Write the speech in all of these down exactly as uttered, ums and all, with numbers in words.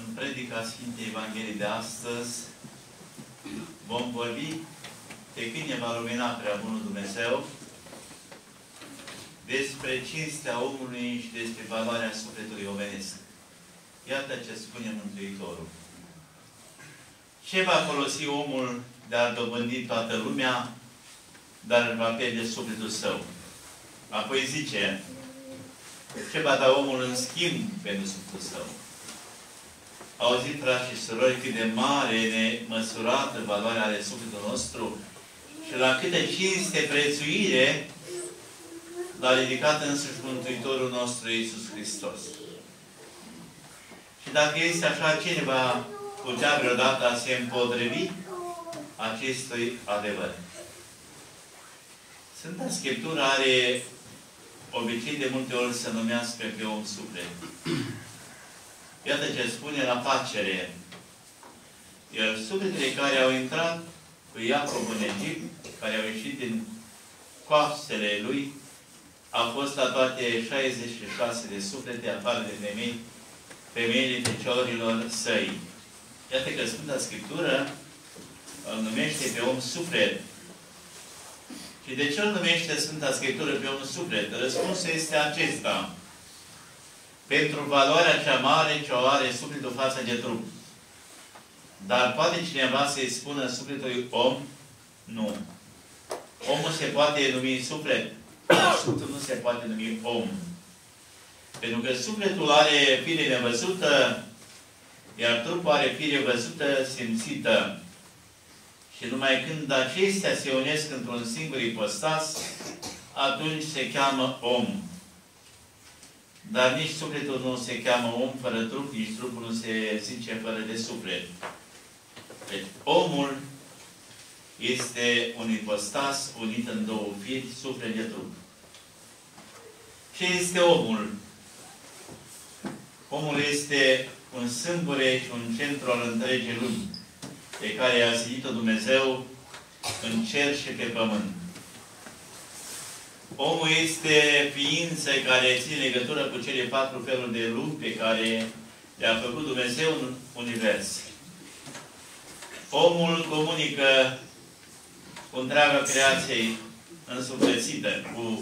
În predica Sfintei Evangheliei de astăzi vom vorbi de când ne va lumina prea bunul Dumnezeu despre cinstea omului și despre valoarea sufletului omenesc. Iată ce spune Mântuitorul. Ce va folosi omul de a dobândi toată lumea, dar îl va pierde sufletul său? Apoi zice, ce va da omul în schimb pentru sufletul său? Auzit, frați și surori, cât de mare, nemăsurată valoarea ale sufletului nostru și la câtă cinste, prețuire l-a ridicat însuși Mântuitorul nostru Iisus Hristos. Și dacă este așa, cine va putea vreodată a se împotrivi acestui adevăr? Sfânta Scriptură are obicei de multe ori să numească pe om suflet. Iată ce spune la facere. Iar sufletele care au intrat cu Iacov în Egipt, care au ieșit din coastele lui, au fost la toate șaizeci și șase de suflete, afară de femei, femeile feciorilor săi. Iată că Sfânta Scriptură îl numește pe om suflet. Și de ce îl numește Sfânta Scriptură pe om suflet? Răspunsul este acesta. Pentru valoarea cea mare ce o are sufletul față de trup. Dar poate cineva să-i spună sufletului om? Nu. Omul se poate numi suflet. Sufletul nu se poate numi om. Pentru că sufletul are fire nevăzută, iar trupul are fire văzută, simțită. Și numai când acestea se unesc într-un singur ipostas, atunci se cheamă om. Dar nici sufletul nu se cheamă om fără trup, nici trupul nu se zice fără de suflet. Deci, omul este un ipostas unit în două firi, suflet de trup. Ce este omul? Omul este un sâmbure și un centru al întregii lumi, pe care a zidit-o Dumnezeu în cer și pe pământ. Omul este ființă care ține legătură cu cele patru feluri de lumi pe care le-a făcut Dumnezeu în univers. Omul comunică cu întreaga creație însuflețită, cu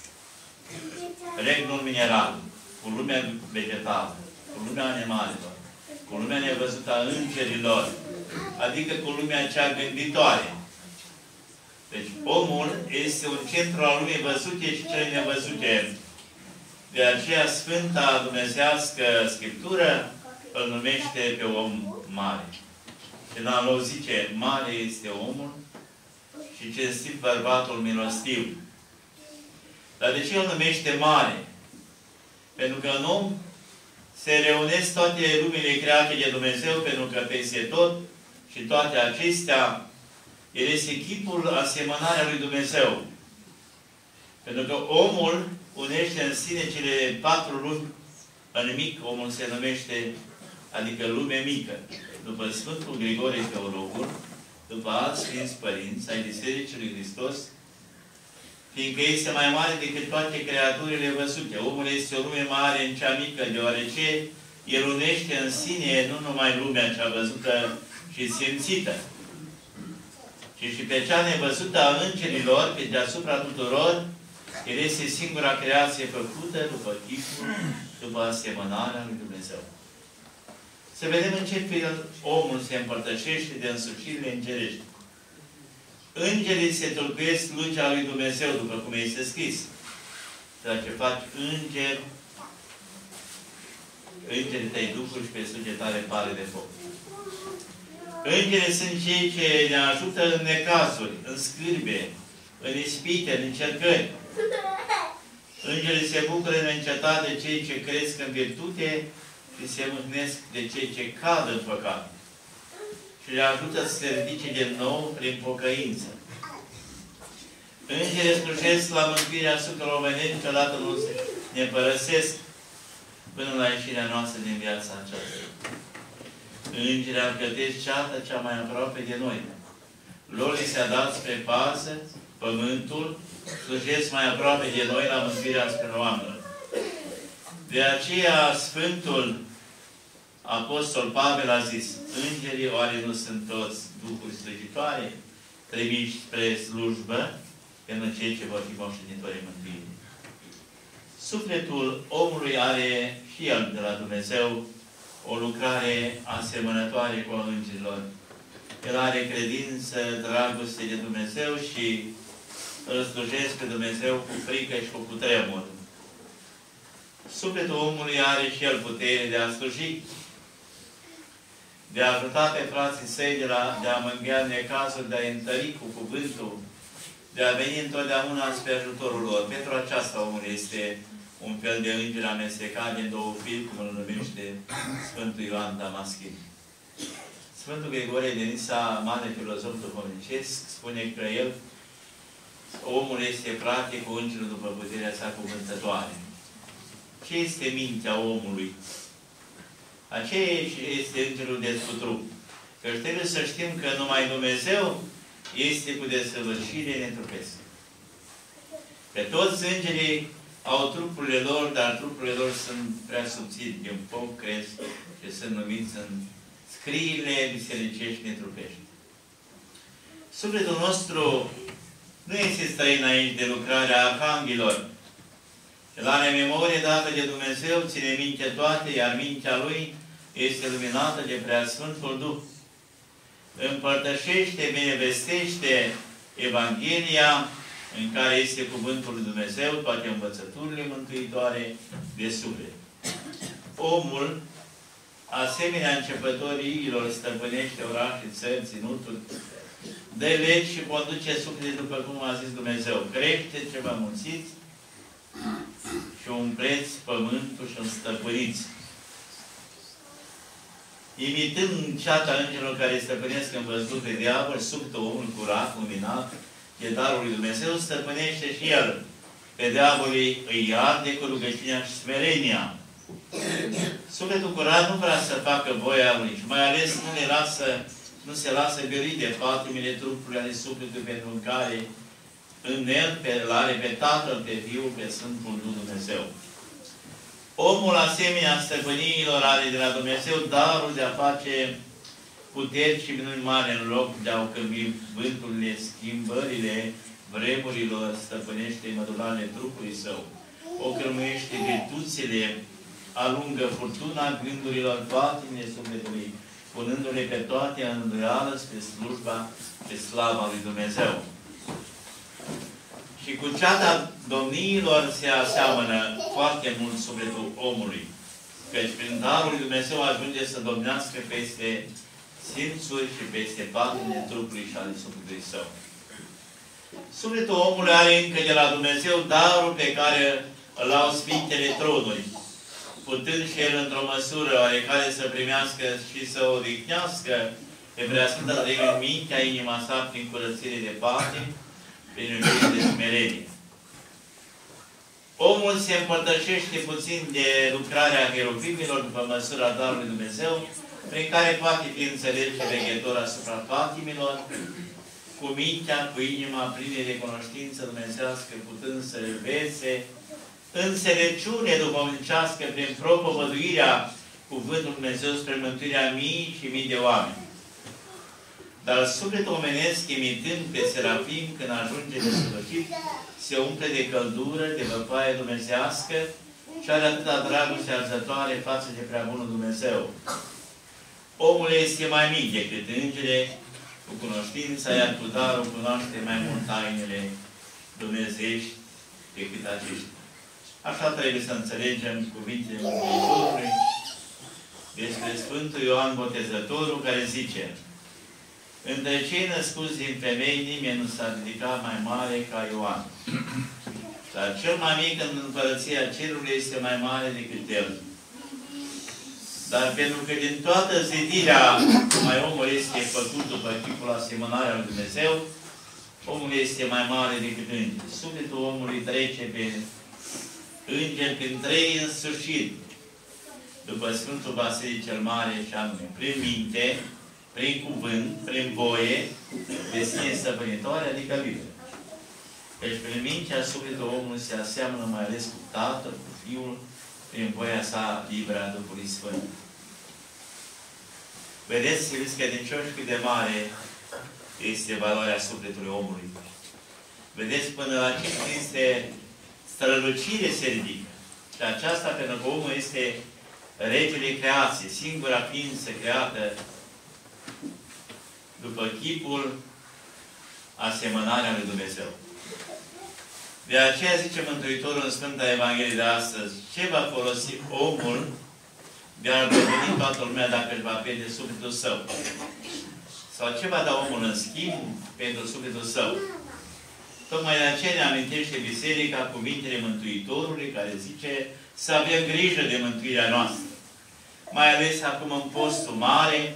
regnul mineral, cu lumea vegetală, cu lumea animalelor, cu lumea nevăzută a îngerilor, adică cu lumea cea gânditoare. Deci omul este un centru al lumii văzute și cele nevăzute. De aceea Sfânta Dumnezească Scriptură îl numește pe om mare. Și în alou zice, mare este omul și cinstit bărbatul milostiv. Dar de ce îl numește mare? Pentru că în om se reunesc toate lumile create de Dumnezeu, pentru că peste tot și toate acestea, el este chipul, asemănarea lui Dumnezeu. Pentru că omul unește în sine cele patru lumi în mic, omul se numește, adică lume mică. După Sfântul Grigore Teologul, după alți Sfinți Părinți ai Bisericii lui Hristos, fiindcă este mai mare decât toate creaturile văzute. Omul este o lume mare în cea mică, deoarece el unește în sine nu numai lumea cea văzută și simțită, ci și pe cea nevăzută a îngerilor, pe deasupra tuturor, el este singura creație făcută după chipul, după asemănarea lui Dumnezeu. Să vedem în ce fel omul se împărtășește de însușirile îngerești. Îngerii se tulcuiesc slujia lui Dumnezeu, după cum este scris. Dacă faci înger, îngerii tăi duhuri și pe sugetare pare de foc. Îngerii sunt cei ce ne ajută în necazuri, în scârbe, în ispite, în încercări. Îngerii se bucură neîncetat de cei ce cresc în virtute și se mâhnesc de cei ce cad în păcat. Și le ajută să se ridice din nou prin pocăință. Îngerii slujesc la mântuirea sufletelor omenești, niciodată nu ne părăsesc până la ieșirea noastră din viața aceasta. Îngerii alcătesc ceata cea mai aproape de noi. Lor li se-a dat spre pază pământul, slujesc mai aproape de noi la mântuirea spre oameni. De aceea Sfântul Apostol Pavel a zis, îngerii oare nu sunt toți duhuri slujitoare, trimiși spre slujbă, pentru cei ce vor fi moștenitorii mântuirii. Sufletul omului are și el de la Dumnezeu o lucrare asemănătoare cu a îngerilor. El are credință, dragoste de Dumnezeu și îl slujesc pe Dumnezeu cu frică și cu cutremur. Sufletul omului are și el putere de a sluji, de a ajuta pe frații săi, de, la, de a mângâia necazuri, de a întări cu cuvântul, de a veni întotdeauna spre ajutorul lor. Pentru aceasta omul este un fel de înger amestecat din două firi, cum îl numește Sfântul Ioan Damaschin. Sfântul Grigorie de Nisa, mare filozof duhovnicesc, spune că el, omul este practic cu îngerul după puterea sa cuvântătoare. Ce este mintea omului? Aceea este îngerul de scutrup. Că trebuie să știm că numai Dumnezeu este cu desăvârșire netrupesc. Că toți îngerii au trupurile lor, dar trupurile lor sunt prea subțiri, din foc cresc și sunt numiți în scriile bisericești netrupești. Sufletul nostru nu este străin aici de lucrarea arhanghelilor. El are memorie dată de Dumnezeu, ține minte toate, iar mintea lui este luminată de Preasfântul Duh. Împărtășește, binevestește Evanghelia, în care este Cuvântul lui Dumnezeu, toate învățăturile mântuitoare de suflet. Omul, asemenea începătorilor, stăpânește orașe, țări, ținuturi, dă legi și conduce sufletul după cum a zis Dumnezeu. Crește ce vă mulțiți și umpleți pământul și înstăpâniți. Imitând ceata îngerilor care stăpânesc în văzduh pe diavol, sufletul omul curat, luminat, de darul lui Dumnezeu, stăpânește și el. Pe diavolii îi arde cu rugăciunea și smerenia. Sufletul curat nu vrea să facă voia lui și mai ales nu, le lasă, nu se lasă gărit de patimile trupului ale sufletului pentru care în el pe, are pe Tatăl, pe Fiul, pe Sfântul Duh Dumnezeu. Omul, asemenea stăpâniilor, are de la Dumnezeu darul de a face puteri și minuni mari în loc de a câmbi vânturile, schimbările vremurilor, stăpânește mădularele trupului său, o cârmuiește virtuțile, alungă furtuna gândurilor, patimile sufletului, punându-le pe toate în îndoială spre slujba, pe slava lui Dumnezeu. Și cu ceata domniilor se aseamănă foarte mult sufletul omului, căci prin darul lui Dumnezeu ajunge să domnească peste simțuri și peste patimile trupului și ale sufletului său. Sufletul omului are încă de la Dumnezeu darul pe care îl au Sfintele Tronuri, putând și el într-o măsură oarecare să primească și să o odihnească pe Preasfânta Treime în mintea, inima sa, prin curățire de patimi, prin iubire de smerenie. Omul se împărtășește puțin de lucrarea cherubimilor după măsura darului Dumnezeu, prin care poate fi înțeles și veghetor asupra patimilor, cu mintea, cu inima pline de cunoștință dumnezească, putând să învețe înțelepciune duhovnicească prin propovăduirea Cuvântului Dumnezeu spre mântuirea mii și mii de oameni. Dar sufletul omenesc, imitând pe serafim, când ajunge de sfârșit, se umple de căldură, de văpaie dumnezească și are atâta dragoste arzătoare față de preabunul Dumnezeu. Omul este mai mic decât îngere, cu cunoștința, iar cu darul cunoaște mai mult tainele dumnezeiești decât aceștia. Așa trebuie să înțelegem cuvintele Mântuitorului despre Sfântul Ioan Botezătorul, care zice: între cei născuți din femei, nimeni nu s-a ridicat mai mare ca Ioan. Dar cel mai mic în împărăția cerului este mai mare decât el. Dar pentru că din toată zidirea, mai omul este făcut după chipul asemănarea lui Dumnezeu, omul este mai mare decât înger. Sufletul omului trece pe înger prin trei însușiri, după Sfântul Vasilii cel Mare, și anume prin minte, prin cuvânt, prin voie, de sine stăpânitoare, adică liberă. Deci prin mintea, sufletul omului se aseamănă mai ales cu Tatăl, cu Fiul, prin voia sa liberă a Duhului Sfânt. Vedeți, iubiți credincioși, cât de mare este valoarea sufletului omului. Vedeți până la ce este strălucire se ridică. Și aceasta pentru că omul este regele creației, singura ființă creată după chipul, asemănarea lui Dumnezeu. De aceea zice Mântuitorul în Sfânta Evanghelie de astăzi, ce va folosi omul de a-L preveni toată lumea dacă își va pierde sufletul său? Sau ce va da omul în schimb pentru sufletul său? Tocmai de aceea ne amintește Biserica cuvintele Mântuitorului, care zice să avem grijă de mântuirea noastră. Mai ales acum în postul mare,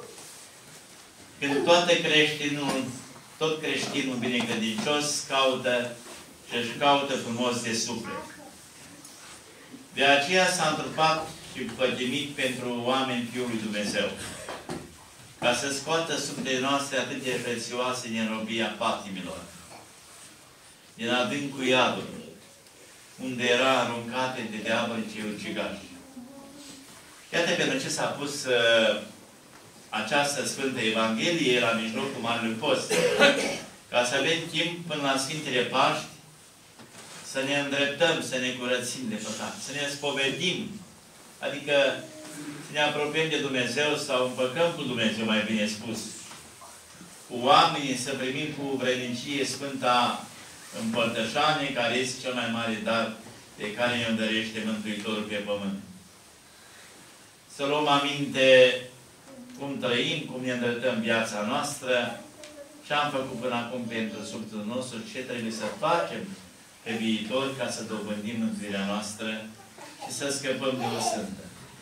când toată creștinul, tot creștinul binecredincios caută și își caută frumos de suflet. De aceea s-a întrupat și pătimit pentru oameni Fiul lui Dumnezeu, ca să scoată sufletele noastre atât de prețioase din robia patimilor, din adâncul iadului, unde era aruncate de diavolii cei ucigași. Iată pentru ce s-a pus uh, această Sfântă Evanghelie la mijlocul Marelui Post, ca să avem timp până la Sfintele Paști, să ne îndreptăm, să ne curățim de păcat, să ne spovedim, adică să ne apropiem de Dumnezeu sau împăcăm cu Dumnezeu, mai bine spus, cu oamenii, să primim cu vrednicie Sfânta Împărtășanie, care este cel mai mare dar de care ne îndărește Mântuitorul pe pământ. Să luăm aminte cum trăim, cum ne îndreptăm viața noastră, ce am făcut până acum pentru sufletul nostru, ce trebuie să facem pe viitor ca să dobândim mântuirea noastră și să scăpăm de o sântă.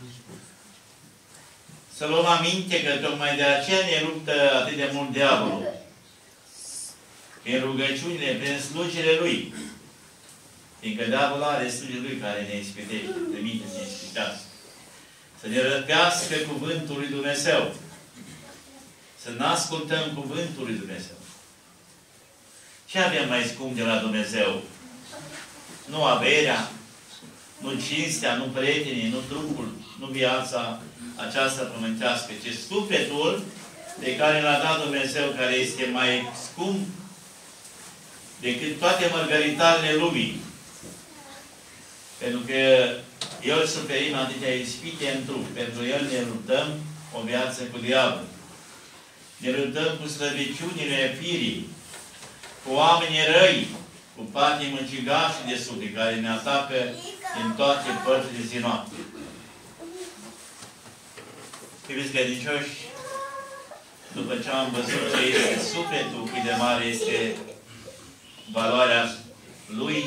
Să luăm aminte că tocmai de aceea ne luptă atât de mult diavolul. Prin rugăciunile, prin slujile lui. Fiindcă diavolul are slujile lui care ne ispitește, trimite să ne ispitească. Să ne răpească cuvântul lui Dumnezeu. Să ne ascultăm cuvântul lui Dumnezeu. Ce avem mai scump de la Dumnezeu? Nu averea, nu cinstea, nu prietenii, nu trupul, nu viața aceasta pământească, ci sufletul pe care l-a dat Dumnezeu, care este mai scump decât toate mărgăritarele lumii. Pentru că El suferim atâtea ispite în trup. Pentru El ne luptăm o viață cu diavolul. Ne luptăm cu slăbiciunile firii, cu oamenii răi, cu patii mâncigași de suflet, care ne atacă din toate părțile zi noapte. Iubiți credincioși, după ce am văzut ce este sufletul, cât de mare este valoarea lui,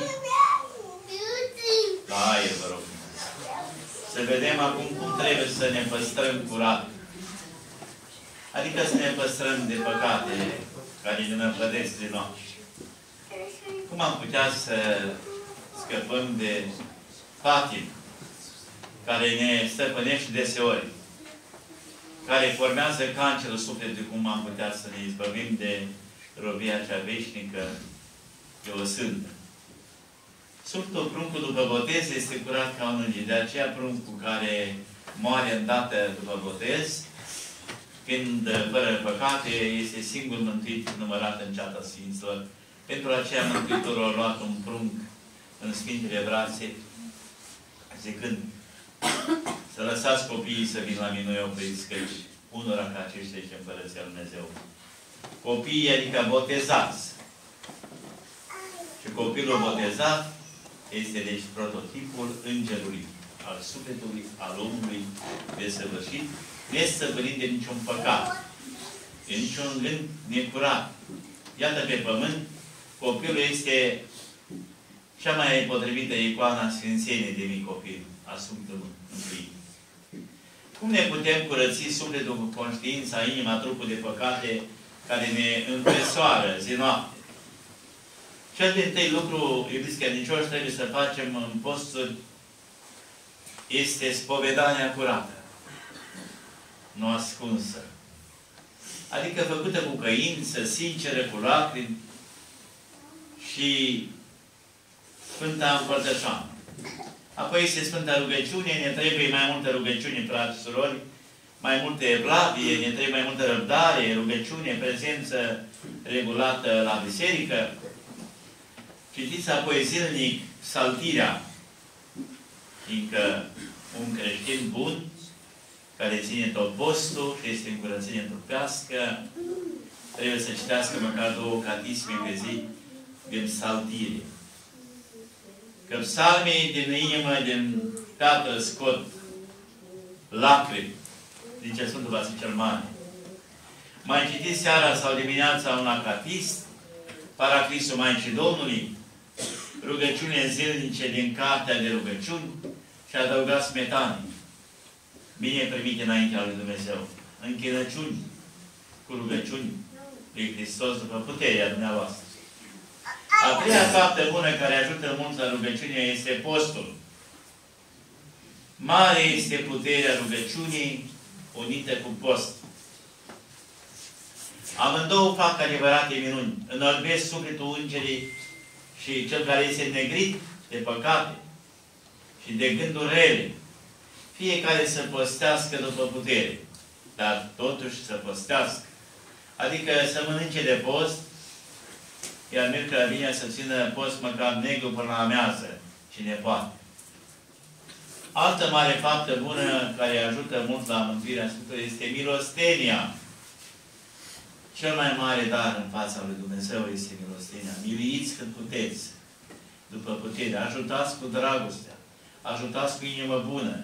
la aer, vă rog. Să vedem acum cum trebuie să ne păstrăm curat. Adică să ne păstrăm de păcate care ne năpădesc de noapte. Cum am putea să scăpăm de patim care ne stăpânește deseori, care formează cancerul sufletului, cum am putea să ne izbăvim de robia cea veșnică, de o sântă. Sufletul pruncul după botez este curat ca un înger. De aceea pruncul care moare îndată după botez, când fără păcate, este singur mântuit numărat în ceata Sfinților. Pentru aceea Mântuitorul a luat un prunc în Sfintele Brațe, zicând, să lăsați copiii să vină la mine, opriți, căci unora ca aceștia este Împărăția Lui Dumnezeu. Copiii, adică botezați. Și copilul botezat este deci prototipul îngerului, al sufletului, al omului desăvârșit, nesăvârșit de niciun păcat, de niciun gând necurat. Iată, pe pământ, copilul este cea mai potrivită icoană a Sfințeniei de mic copil, a sufletului întâi. Cum ne putem curăți sufletul cu conștiința, inima, trupul de păcate care ne înpresoară zi noapte? Cel din tâi lucru, iubiți credincioși, trebuie să facem în posturi este spovedania curată, nu ascunsă. Adică făcută cu căință, sinceră, cu lacrimi și Sfânta Împărtășanie. Apoi este Sfânta Rugăciune, ne trebuie mai multă rugăciune, frați și surori, mai multă evlavie, ne trebuie mai multă răbdare, rugăciune, prezență regulată la biserică. Citiți apoi zilnic psaltirea, fiindcă un creștin bun, care ține tot postul și este în curățenie trupească, trebuie să citească măcar două catisme pe zi din psaltire. Că psalmii din inimă, din Tatăl scot lacrimi, zice Sfântul Vasile cel Mare. Mai citiți seara sau dimineața un acatist, Paraclisul Maicii Domnului, rugăciune zilnice din cartea de rugăciuni și adăugați smetane. Bine primite înaintea lui Dumnezeu. Închinăciuni cu rugăciuni lui Hristos după puterea dumneavoastră. A treia faptă bună care ajută mult la rugăciune este postul. Mare este puterea rugăciunii unită cu post. Amândouă fac adevărate minuni. Înălbesc sufletul îngerii și cel care este negrit de păcate și de gânduri rele. Fiecare să postească după putere, dar totuși să postească. Adică să mănânce de post, iar miercura vine să țină post măcar negru până la amiază, cine poate. Altă mare faptă bună care ajută mult la mântuirea Sfântului este milostenia. Cel mai mare dar în fața lui Dumnezeu este milostenia. Miliți când puteți, după putere. Ajutați cu dragostea. Ajutați cu inimă bună.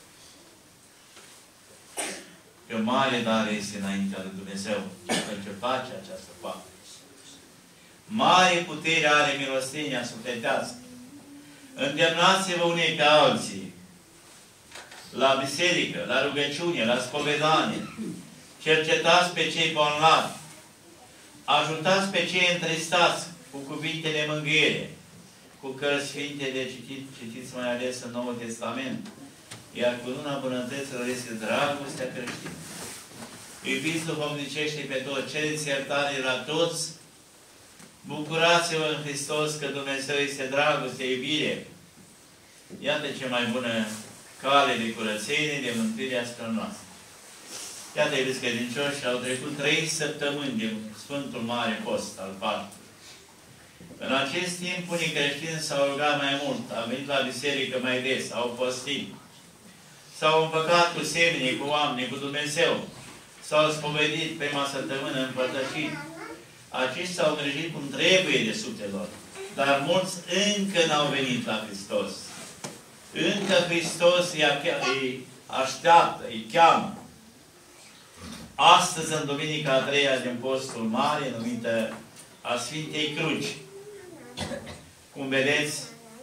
Că mare dar este înaintea lui Dumnezeu, cel ce face această faptă. Mare putere are milostenia sufletească. Îndemnați-vă unii pe alții la biserică, la rugăciune, la spovedanie. Cercetați pe cei bolnavi. Ajutați pe cei întristați cu cuvinte de mângâiere, cu cărți sfinte de citit, citiți mai ales în Noul Testament. Iar cu luna bunătăților este dragostea creștină. Iubiți duhovnicește pe toți, cereți iertare la toți, bucurați-vă în Hristos că Dumnezeu este dragoste, iubire. Iată ce mai bună cale de curățenie, de mântuire asupra noastră. Iată, iubiți credincioși, au trecut trei săptămâni din Sfântul Mare Post al Paștelui. În acest timp, unii creștini s-au rugat mai mult, au venit la biserică mai des, au postit, s-au împăcat cu semenii, cu oamenii, cu Dumnezeu, s-au spovedit prima săptămână împărtășit. Aceștia s-au îngrijit cum trebuie de sufletul lor. Dar mulți încă n-au venit la Hristos. Încă Hristos îi așteaptă, îi cheamă. Astăzi, în Duminica a treia din Postul Mare, numită a Sfintei Cruci. Cum vedeți,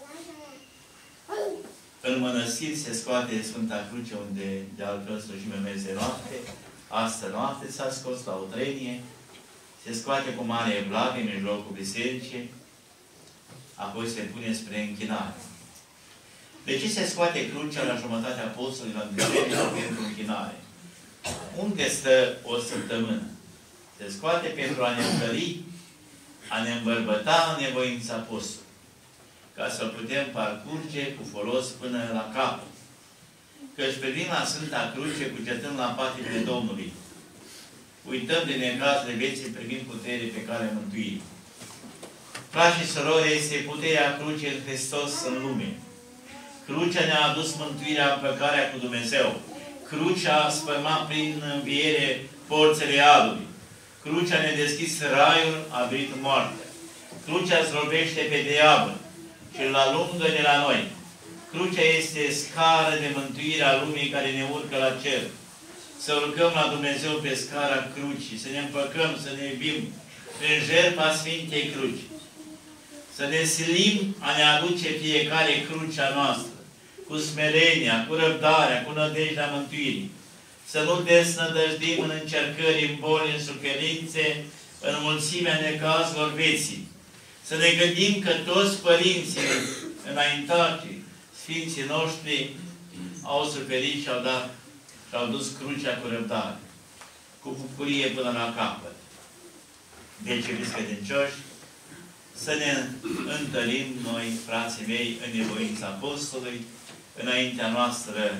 în mănăstiri se scoate Sfânta Cruce, unde de altfel slujime meze noapte. Astă noapte s-a scos la o trenie, se scoate cu mare evlavie în mijlocul bisericii, apoi se pune spre închinare. De ce se scoate crucea la jumătatea postului la biserică pentru închinare? Unde stă o săptămână? Se scoate pentru a ne întări, a ne îmbărbăta în nevoința postului, ca să putem parcurge cu folos până la capăt. Căci privim la Sfânta Cruce, cugetând la patimile Domnului. Uităm de necazurile vieții, privind putere pe calea mântuirii. Frați și surori, este puterea crucii în Hristos în lume. Crucea ne-a adus mântuirea, împăcarea cu Dumnezeu. Crucea a spărmat prin înviere porțile iadului. Crucea ne-a deschis raiul, a venit moartea. Crucea zdrobește pe diavol și îl alungă de la noi. Crucea este scară de mântuire a lumii care ne urcă la cer. Să urcăm la Dumnezeu pe scara crucii, să ne împăcăm, să ne iubim prin jertfa Sfintei Cruci. Să ne silim a ne aduce fiecare crucea noastră, cu smerenia, cu răbdarea, cu nădejdea mântuirii. Să nu desnădăjdim în încercări, în boli, în suferințe, în mulțimea necazurilor vieții. Să ne gândim că toți părinții înaintații, Sfinții noștri, au suferit și au dat și au dus crucea cu răbdare, cu bucurie până la capăt. Deci, iubiți credincioși, să ne întărim noi, frații mei, în nevoința Apostolului, înaintea noastră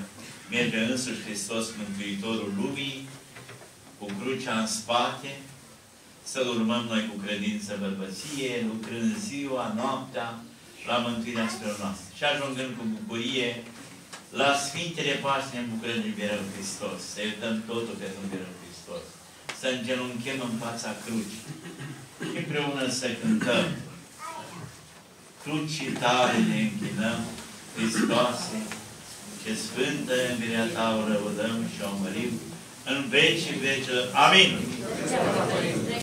merge însuși Hristos, Mântuitorul lumii, cu crucea în spate, să-L urmăm noi cu credință bărbăție, lucrând ziua, noaptea, la mântuirea spre noastră. Și ajungând cu bucurie la Sfintele Paște în bucură de iubirea lui Hristos. Să iertăm totul pentru iubirea lui Hristos. Să îngenunchem în fața crucii. Și împreună să cântăm. Crucii tale ne închinăm, Hristoase, ce sfântă învierea ta o lăudăm și o mărim în vecii vecilor. Amin!